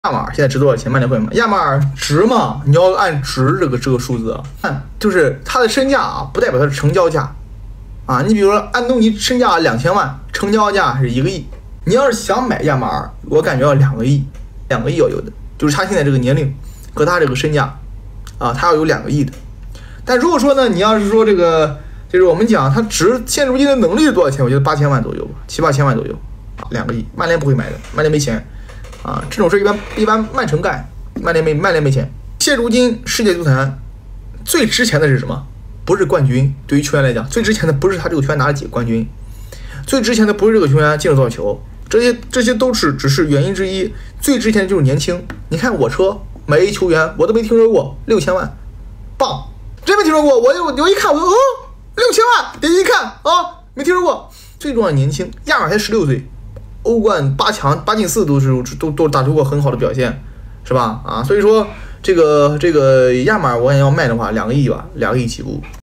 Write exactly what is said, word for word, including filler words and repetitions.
亚马现在值多少钱？曼联会买亚马值嘛？你要按值这个这个数字啊，看就是它的身价啊，不代表它的成交价啊。你比如说安东尼身价两千万，成交价是一个亿。你要是想买亚马尔，我感觉要两个亿，两个亿要有的，就是他现在这个年龄和他这个身价啊，他要有两个亿的。但如果说呢，你要是说这个，就是我们讲它值现如今的能力是多少钱？我觉得八千万左右吧，七八千万左右，两个亿，曼联不会买的，曼联没钱。啊，这种事一般一般曼城干，曼联没曼联没钱。现如今世界足坛最值钱的是什么？不是冠军，对于球员来讲，最值钱的不是他这个球员拿了几个冠军，最值钱的不是这个球员进了多少球，这些这些都是只是原因之一。最值钱的就是年轻。你看我车买一球员，我都没听说过，六千万，棒，真没听说过。我我我一看，我说哦，六千万，点进一看啊，没听说过。最重要的年轻，亚马才十六岁。欧冠八强八进四都是都都打出过很好的表现，是吧？啊，所以说这个这个亚马我要卖的话，两个亿吧，两个亿起步。